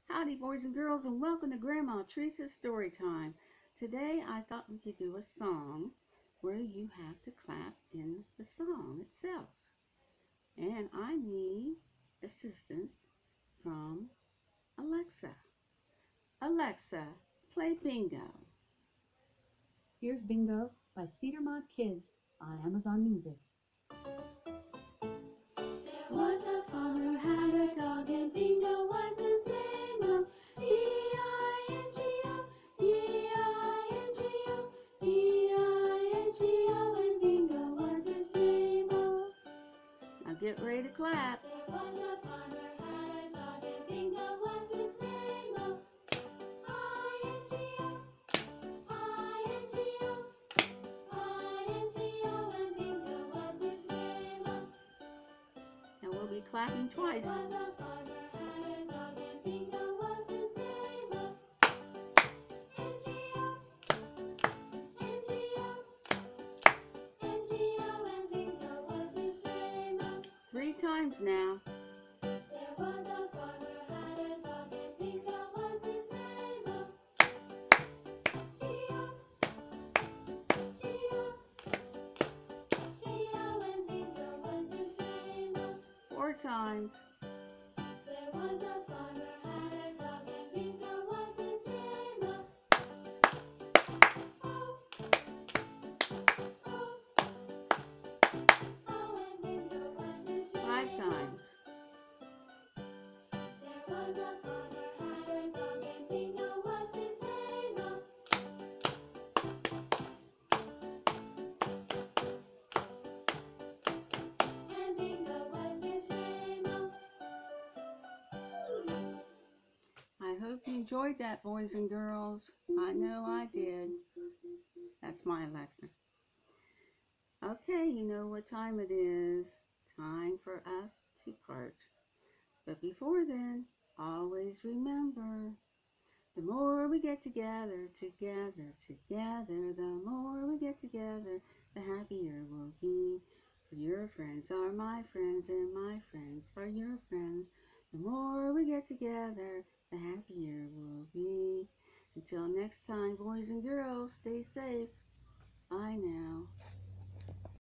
Howdy, boys and girls, and welcome to Grandma Teresa's Story Time. Today, I thought we could do a song where you have to clap in the song itself. And I need assistance from Alexa. Alexa, play bingo. Here's Bingo by Cedarmont Kids on Amazon Music. There was a farmer had a dog and Bingo was his name. Oh, E-I-N-G-O, E-I-N-G-O, E-I-N-G-O, and Bingo was his name. Oh, Now get ready to clap. there was a farmer had a dog and Bingo was his name. Oh, I-N-G-O, I-N-G-O, I-N-G-O, and Bingo was his name. Oh, Now we'll be clapping twice. was a farmer had a dog and Bingo was his name. Oh, N-G-O, N-G-O, N-G-O, and Bingo was his name. Oh, 3 times now. there was a farmer had a dog and Bingo was his name. Oh, G-O, G-O, G-O, and Bingo was his name. Oh, 4 times. there was a farmer had a dog and Bingo was his name. Oh, oh, oh, oh, and Bingo was his name. 5 times. There was a farmer had a dog and Bingo was his name. Oh, and Bingo was his name. Oh, I hope you enjoyed that, boys and girls. I know I did. That's my Alexa. Okay, you know what time it is. Time for us to part. But before then, always remember, the more we get together, the more we get together, the happier we'll be. For your friends are my friends, and my friends are your friends. The more we get together, the happier we'll be. Until next time, boys and girls, stay safe. Bye now.